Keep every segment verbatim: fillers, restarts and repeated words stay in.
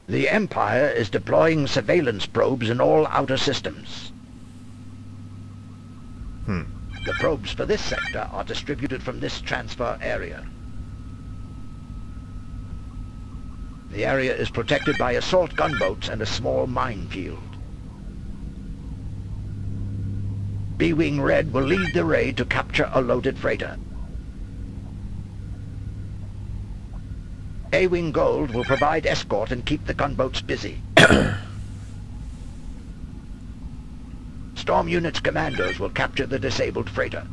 The Empire is deploying surveillance probes in all outer systems. Hmm. The probes for this sector are distributed from this transfer area. The area is protected by assault gunboats and a small minefield. B-Wing Red will lead the raid to capture a loaded freighter. A-Wing Gold will provide escort and keep the gunboats busy. Storm Unit's commandos will capture the disabled freighter.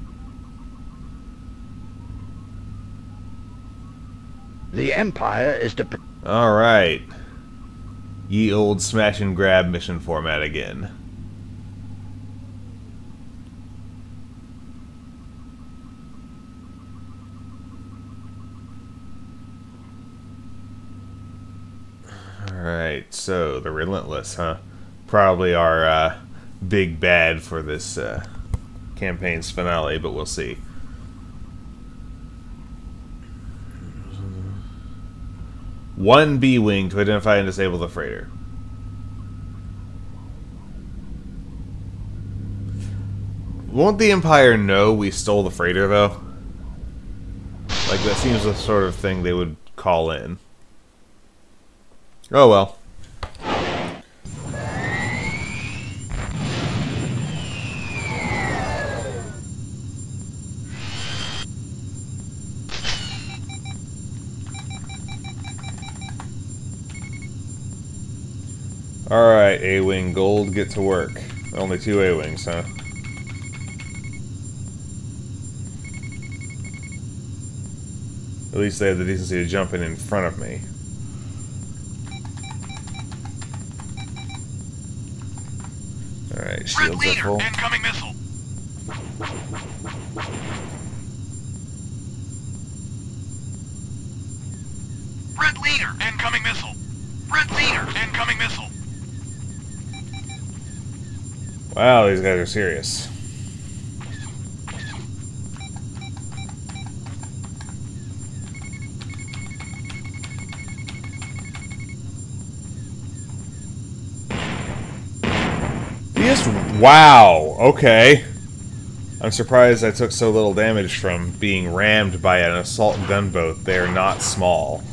The Empire is to... Alright. Ye old smash and grab mission format again. Alright, so the Relentless, huh? Probably our uh, big bad for this uh, campaign's finale, but we'll see. One B-Wing to identify and disable the freighter. Won't the Empire know we stole the freighter, though? Like, that seems the sort of thing they would call in. Oh well. Alright, A-Wing Gold, get to work. Only two A-Wings, huh? At least they have the decency to jump in in front of me. Alright, shields are full. Incoming missile. Red leader, incoming missile. Red leader, incoming missile. Wow, these guys are serious. Just, wow, okay. I'm surprised I took so little damage from being rammed by an assault gunboat. They're not small.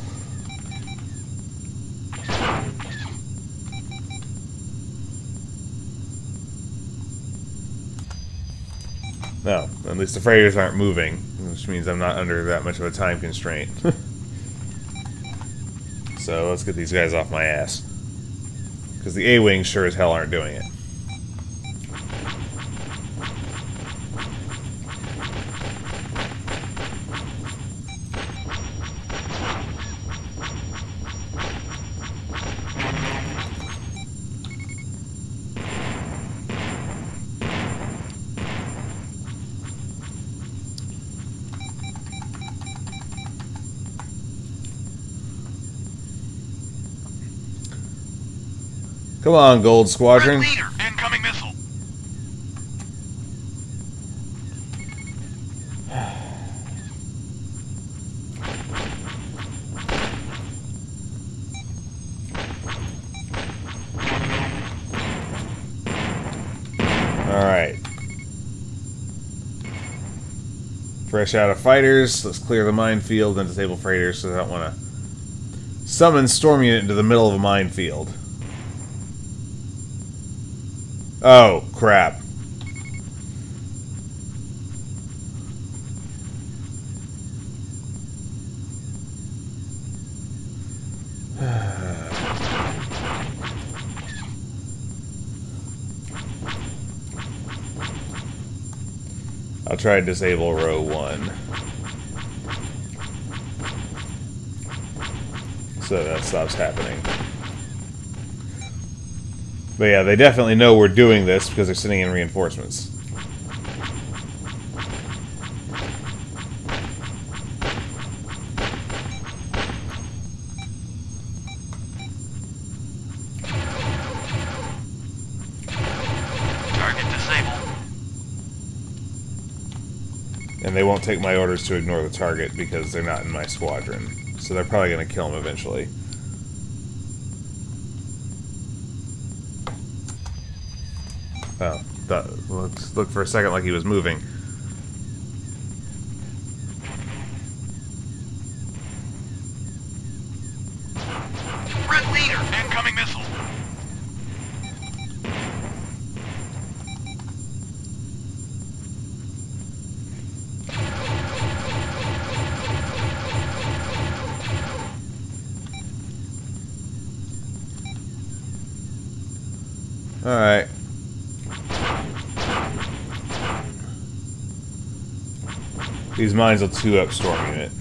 No, at least the freighters aren't moving, which means I'm not under that much of a time constraint. So let's get these guys off my ass. Because the A-Wings sure as hell aren't doing it. Come on, Gold Squadron. Red leader, incoming missile. Alright. Fresh out of fighters. Let's clear the minefield and disable freighters, so I don't want to summon Storm Unit into the middle of a minefield. Oh, crap. I'll try to disable row one. So that stops happening. But yeah, they definitely know we're doing this because they're sending in reinforcements. Target disabled. And they won't take my orders to ignore the target because they're not in my squadron. So they're probably going to kill him eventually. Oh, that looked, looked for a second like he was moving. Red leader, incoming missile. Alright. These mines will two up storm unit.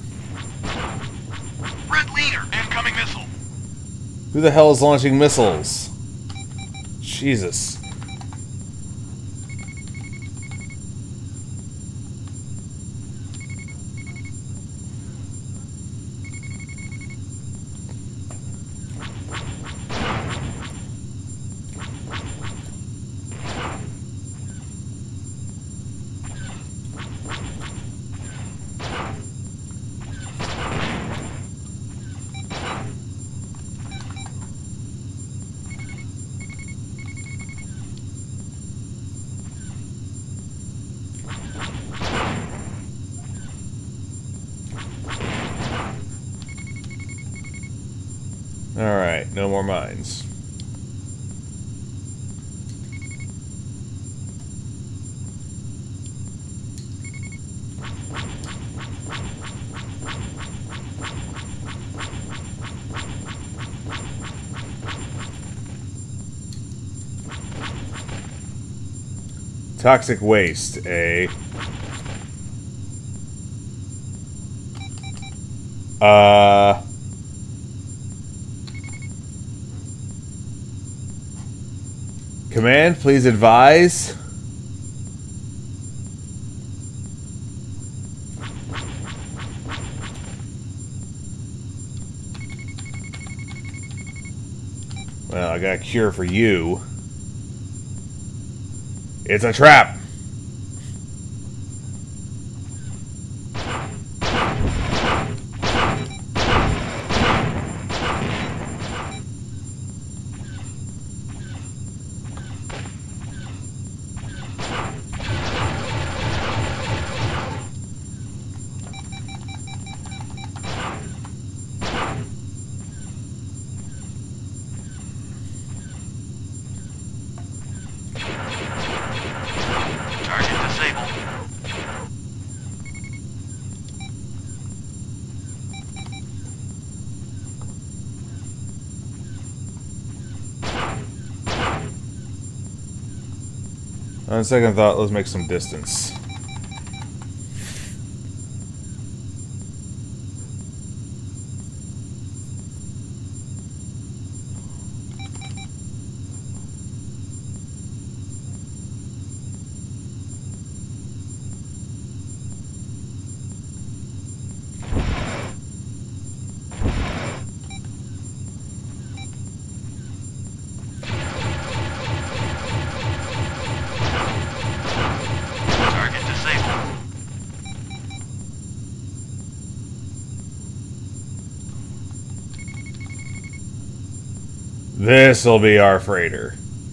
Red leader, incoming missile. Who the hell is launching missiles? Jesus. Alright, no more mines. Toxic waste, eh? Uh... Command, please advise. Well, I got a cure for you. It's a trap! On second thought, let's make some distance. This'll be our freighter.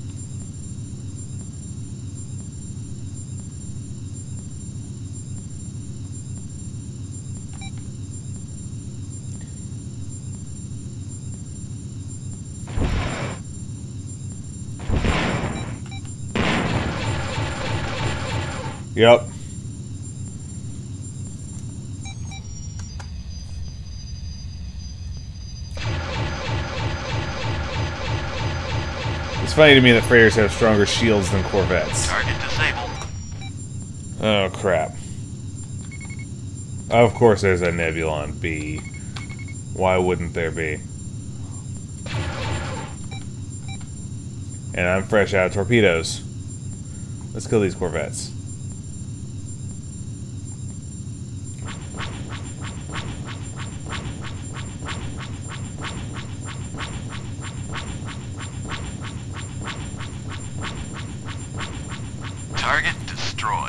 Yep. It's funny to me that freighters have stronger shields than Corvettes. Target disabled. Oh, crap. Of course there's a Nebulon B. Why wouldn't there be? And I'm fresh out of torpedoes. Let's kill these Corvettes. Target destroyed.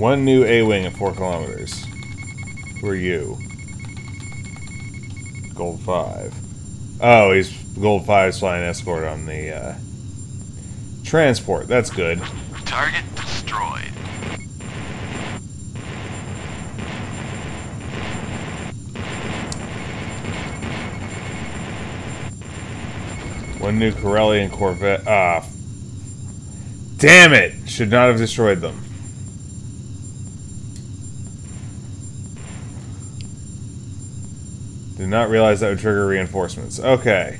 One new A-wing at four kilometers. Who are you? Gold five. Oh, he's Gold five's flying escort on the uh, transport. That's good. Target destroyed. One new Corellian Corvette. Ah. Damn it! Should not have destroyed them. Did not realize that would trigger reinforcements. Okay.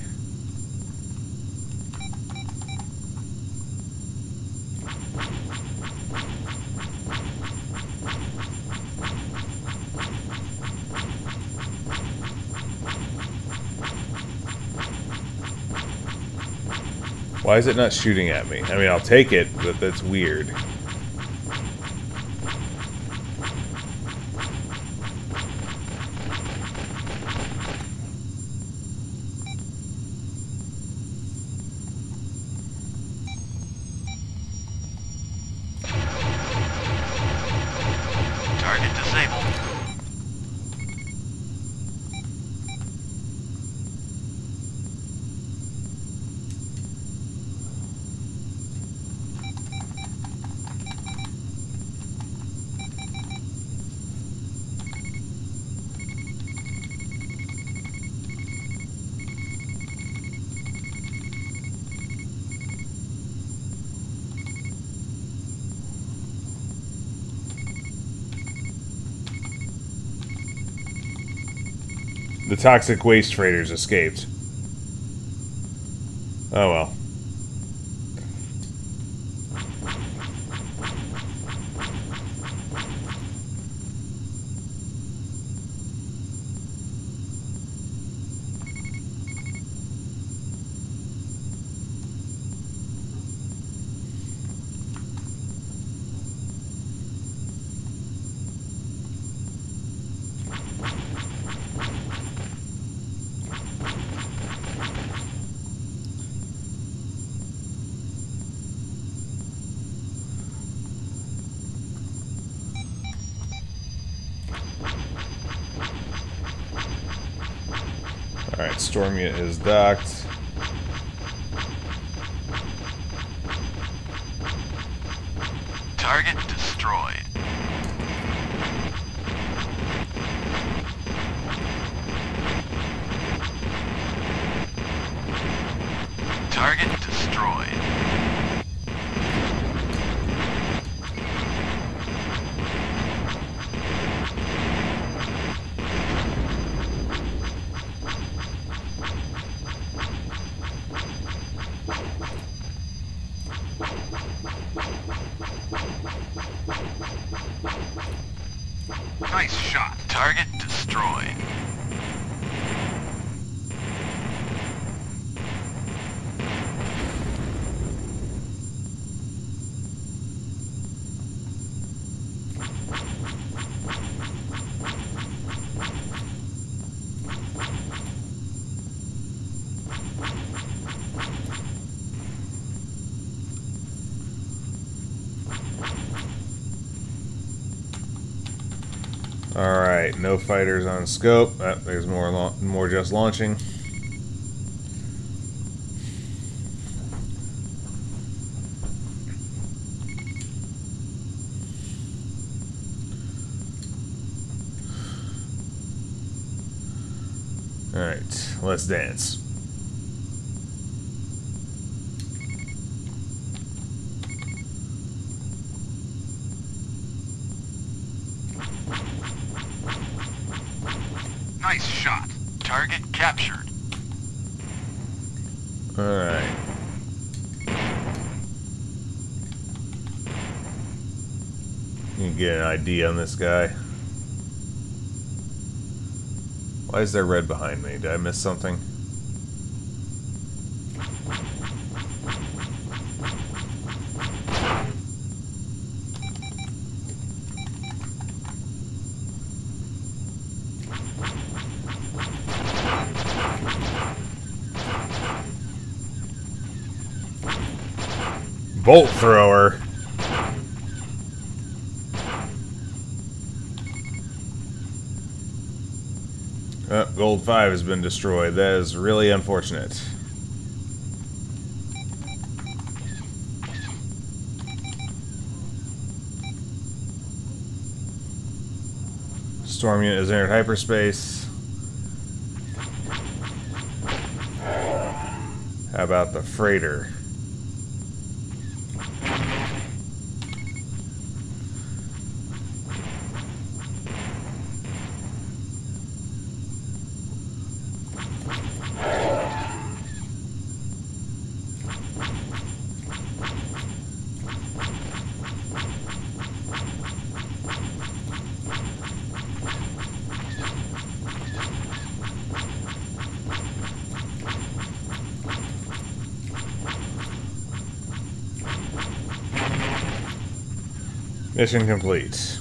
Why is it not shooting at me? I mean, I'll take it, but that's weird. Target disabled. The toxic waste freighters escaped. Oh well. Alright, Storm Unit is docked. Target destroyed. Target destroyed. Nice shot. Target destroyed. Alright, no fighters on scope. Oh, there's more, more just launching. Alright, let's dance. Nice shot. Target captured. Alright. You can get an idea on this guy. Why is there red behind me? Did I miss something? Bolt thrower. Gold five has been destroyed. That is really unfortunate. Storm unit has entered hyperspace. How about the freighter? Mission complete.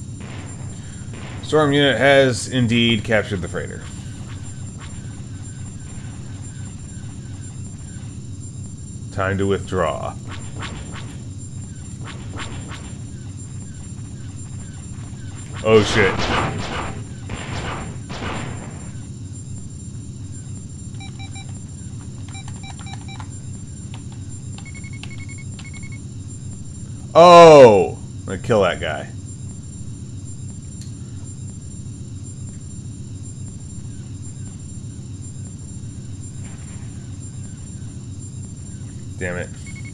Storm unit has indeed captured the freighter. Time to withdraw. Oh shit. Oh! I'm gonna kill that guy. Damn it.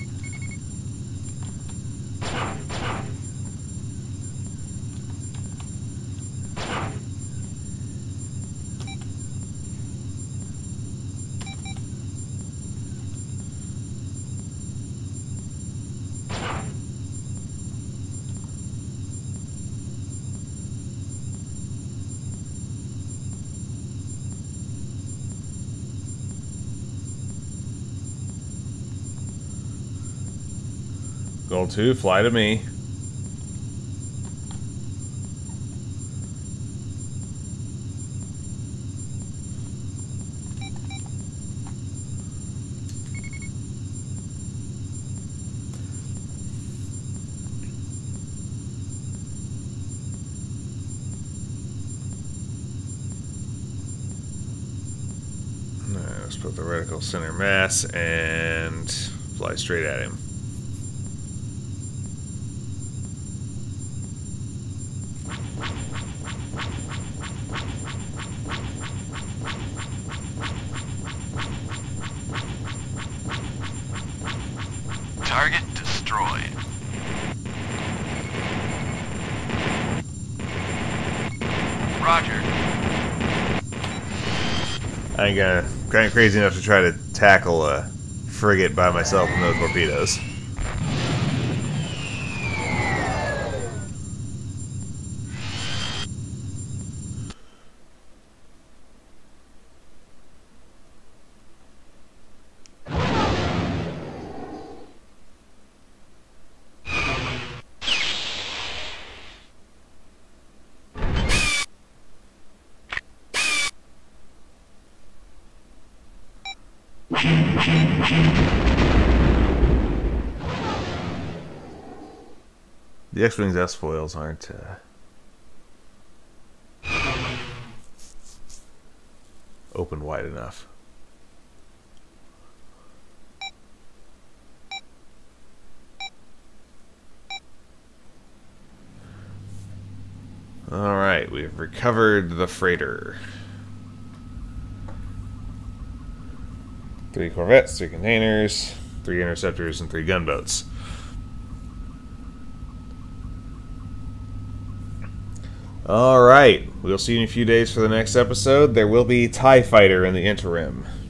Goal two, fly to me. Alright, let's put the reticle center mass and fly straight at him. Target destroyed. Roger. I ain't gonna, kind of crazy enough to try to tackle a frigate by myself with no torpedoes. The X-Wing's S-foils aren't uh, open wide enough. Alright, we've recovered the freighter. Three Corvettes, three containers, three interceptors, and three gunboats. Alright, we'll see you in a few days for the next episode. There will be TIE Fighter in the interim.